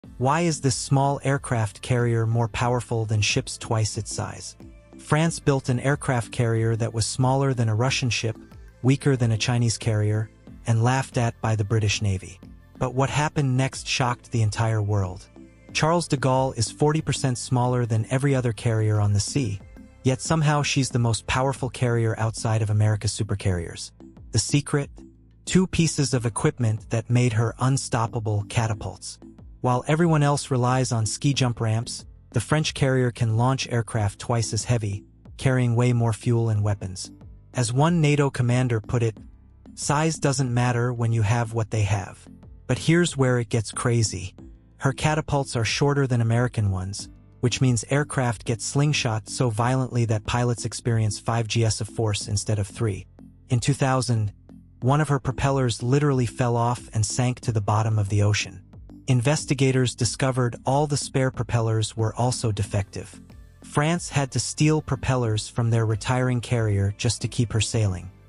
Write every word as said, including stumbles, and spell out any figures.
Why is this small aircraft carrier more powerful than ships twice its size? France built an aircraft carrier that was smaller than a Russian ship, weaker than a Chinese carrier, and laughed at by the British Navy. But what happened next shocked the entire world. Charles de Gaulle is forty percent smaller than every other carrier on the sea, yet somehow she's the most powerful carrier outside of America's supercarriers. The secret? Two pieces of equipment that made her unstoppable: catapults. While everyone else relies on ski jump ramps, the French carrier can launch aircraft twice as heavy, carrying way more fuel and weapons. As one NATO commander put it, size doesn't matter when you have what they have. But here's where it gets crazy. Her catapults are shorter than American ones, which means aircraft get slingshot so violently that pilots experience five G S of force instead of three. In two thousand, one of her propellers literally fell off and sank to the bottom of the ocean. Investigators discovered all the spare propellers were also defective. France had to steal propellers from their retiring carrier just to keep her sailing.